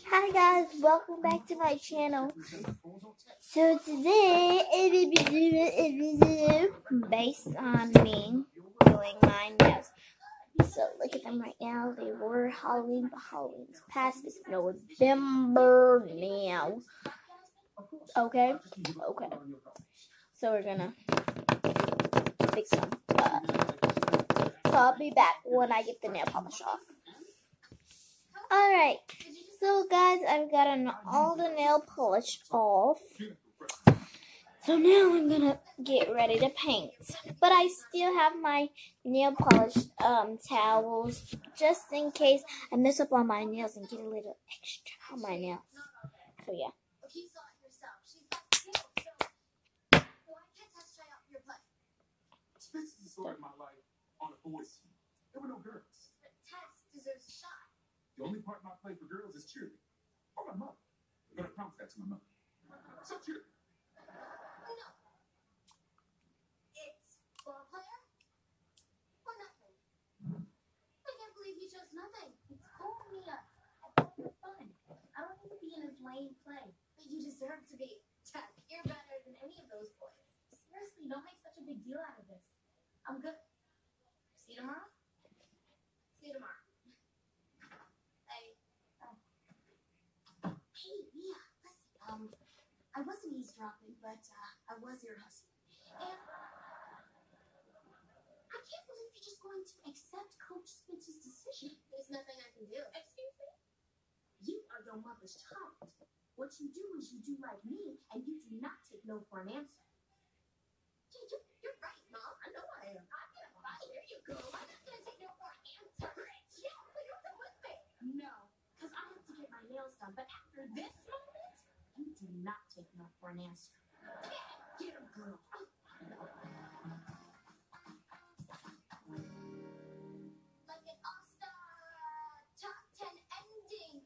Hi guys, welcome back to my channel. So today it will be doing a video based on me doing my nails. So look at them right now. They were Halloween, but Halloween's past. It's November now. Okay? Okay. So we're gonna fix them. So I'll be back when I get the nail polish off. Alright, so guys, I've gotten all the nail polish off. So now I'm gonna get ready to paint. But I still have my nail polish towels just in case I mess up on my nails and get a little extra on my nails. So yeah. This is the story of my life on a boys' team. There were no girls. But Tess deserves a shot. The only part of my play for girls is cheerleading. Or my mother. I'm going to promise that to my mother. So cheerleading. No. It's ball player or nothing. I can't believe you chose nothing. It's cool, Mia. I thought it was fun. I don't need to be in his lame play. But you deserve to be. Tess, you're better than any of those boys. Seriously, don't make such a big deal out of this. I'm good. See you tomorrow? See you tomorrow. Hey, Mia, listen. I wasn't eavesdropping, but I was ear hustling. And I can't believe you're just going to accept Coach Spitz's decision. There's nothing I can do. Excuse me? You are your mother's child. What you do is you do like me, and you do not take no for an answer. You're right, Mom. I know I am. Here you go. I'm not going to take no for an answer. Yeah, but you'll come with me. No, because I have to get my nails done. But after this moment, you do not take no for an answer. Yeah, get him, girl. Like an all-star top 10 ending.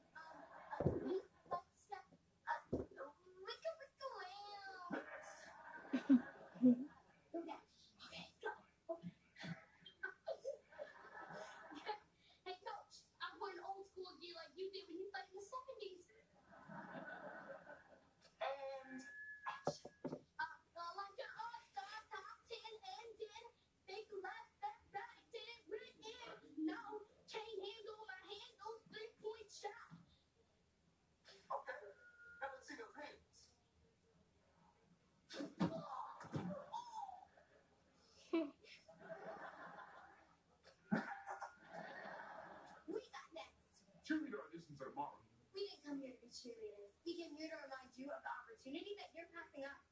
Cheerleader auditions are tomorrow. We didn't come here to be cheerleaders. We came here to remind you of the opportunity that you're passing up.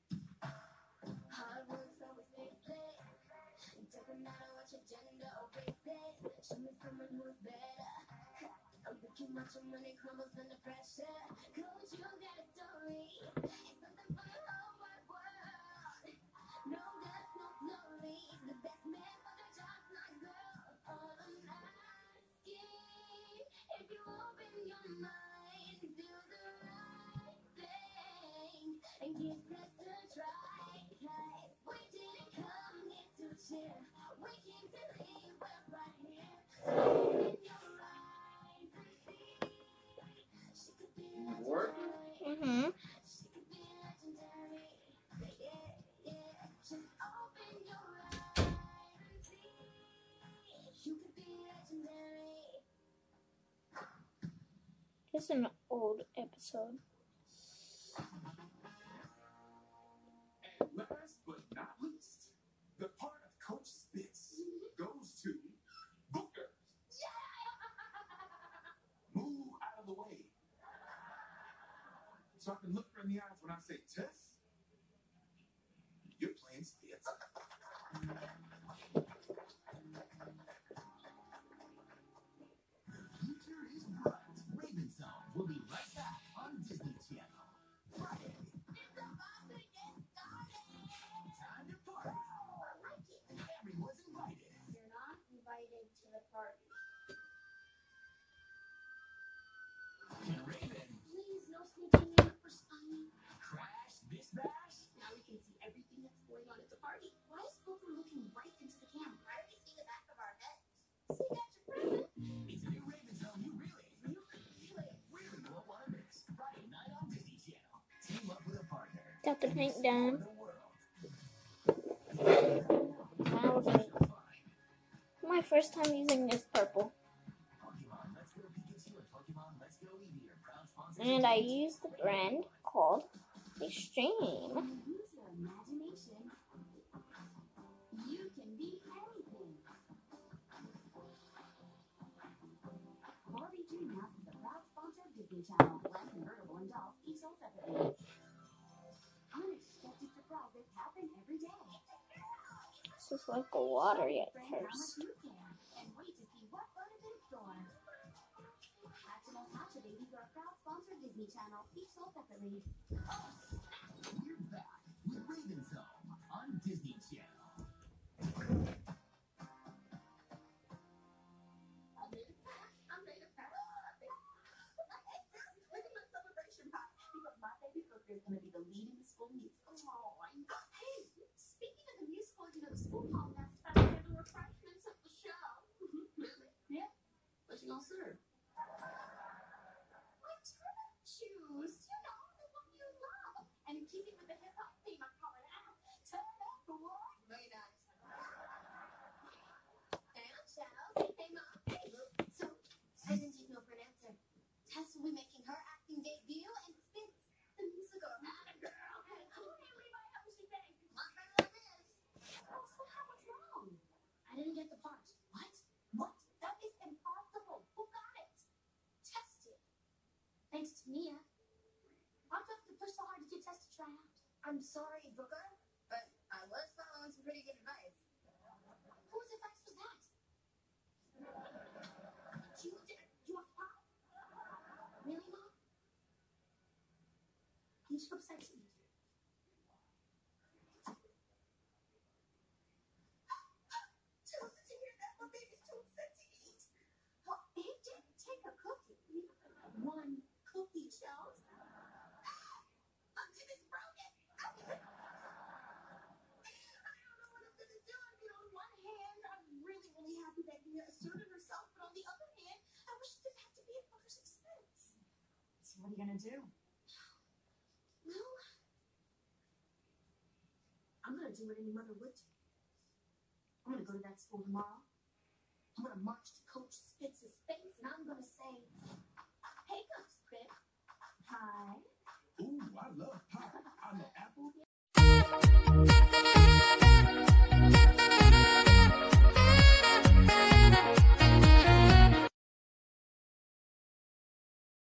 Hard work's always faceless. It doesn't matter what your gender or race is. Show me someone who's better. I'm thinking much of money crumbles under pressure. Coach, you got a story. It's something for the whole wide world. No dust, no glory. The best man for the job, not girl. All I'm asking, if you open your mind, do the right thing, and give us a try. We didn't come here to cheer. We came to leave. We're right here. Open your eyes and see. She could be legendary. She could be legendary. Yeah. Just open your eyes and see. You could be legendary. It's an old episode. And last but not least, the part of Coach Spitz goes to Booker. Move out of the way. So I can look her in the eyes when I say, Tess, you're playing Spitz. Future is bright. Raven Zone will be right back on Disney Channel. Friday. Time to party. Everyone's invited. You're not invited to the party. Can Raven Please, no sneaking in or spying. crash this bash? Now we can see everything that's going on at the party. Why is Booker looking right into the camera? Why don't we see the back of our heads? See, that's your present. It's a new Raven Zone. You really feel it. Raven will Got the paint done. Now my first time using this purple. And I used the brand called Extreme. Use your imagination. You can be anything. Barbie Dreamhouse is a proud sponsor of Disney Channel. Black convertible and dolls each sold separately. Unexpected surprises happen every day. This is like a watery at Friends, how much first. you care, and wait to see what fun is in store. Hatchimals Hatcha Babies are a proud sponsor of Disney Channel. Each sold separately. We're back with Raven's Home on Disney Channel. I made a pack. Look at my celebration pack. Because my baby Booker is going to be the lead in the school musical. Oh, hey, speaking of the musical, you know, the school hall has to the refreshments of the show. Really? Yeah. What you gonna serve? My turnip juice. You know, the one you love. And in keeping with the hip-hop theme, I'm calling it out. Turn up the what? Very nice. And Charles. Hey, Mom. Hey. So, I didn't take no for an answer. Tess will be making her acting debut and Spitz, the musical. Girl. Hey, Levi, how was your day? Much better than this. Oh, so how was wrong? I didn't get the part. What? What? That is impossible. Who got it? Test it. Thanks to Mia. Why'd you have to push so hard to get Tess to try out? I'm sorry, Booker, but I was following some pretty good advice. Whose advice was that? You did. You have pop? Really, Mom? You should go beside me. To hear that, my baby's too upset to eat. Well, he didn't take a cookie. One cookie, Charles. My baby's broken. I don't know what I'm gonna do. I mean, on one hand, I'm really, really happy that Mia asserted herself, but on the other hand, I wish it didn't have to be at Booker's expense. So what are you gonna do? Well, I'm gonna do what any mother would do. I'm gonna go to that school tomorrow. I'm gonna march to Coach Spitz's face, and I'm gonna say, "Hey, Coach Spitz. Hi." Ooh, I love